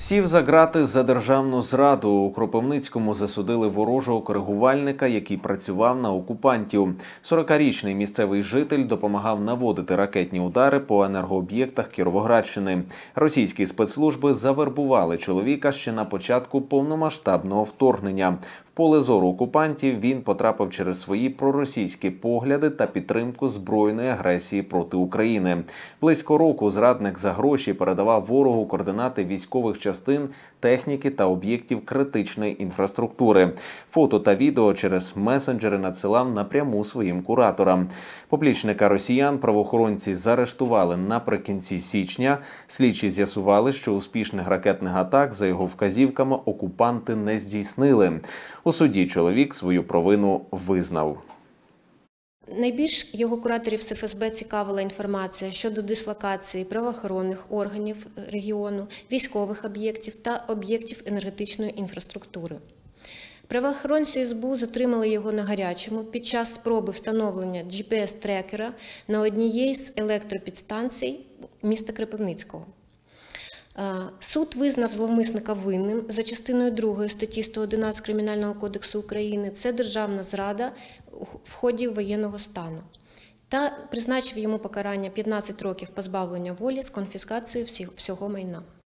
Сів за ґрати за державну зраду. У Кропивницькому засудили ворожого коригувальника, який працював на окупантів. 40-річний місцевий житель допомагав наводити ракетні удари по енергооб'єктах Кіровоградщини. Російські спецслужби завербували чоловіка ще на початку повномасштабного вторгнення. В поле зору окупантів він потрапив через свої проросійські погляди та підтримку збройної агресії проти України. Близько року зрадник за гроші передавав ворогу координати військових частин, техніки та об'єктів критичної інфраструктури. Фото та відео через месенджери надсилав напряму своїм кураторам. Поплічника росіян правоохоронці заарештували наприкінці січня. Слідчі з'ясували, що успішних ракетних атак за його вказівками окупанти не здійснили. У суді чоловік свою провину визнав. Найбільш його кураторів з ФСБ цікавила інформація щодо дислокації правоохоронних органів регіону, військових об'єктів та об'єктів енергетичної інфраструктури. Правоохоронці СБУ затримали його на гарячому під час спроби встановлення GPS-трекера на одній з електропідстанцій міста Кропивницького. Суд визнав зловмисника винним за частиною 2 статті 111 Кримінального кодексу України – це державна зрада в ході воєнного стану, та призначив йому покарання 15 років позбавлення волі з конфіскацією всього майна.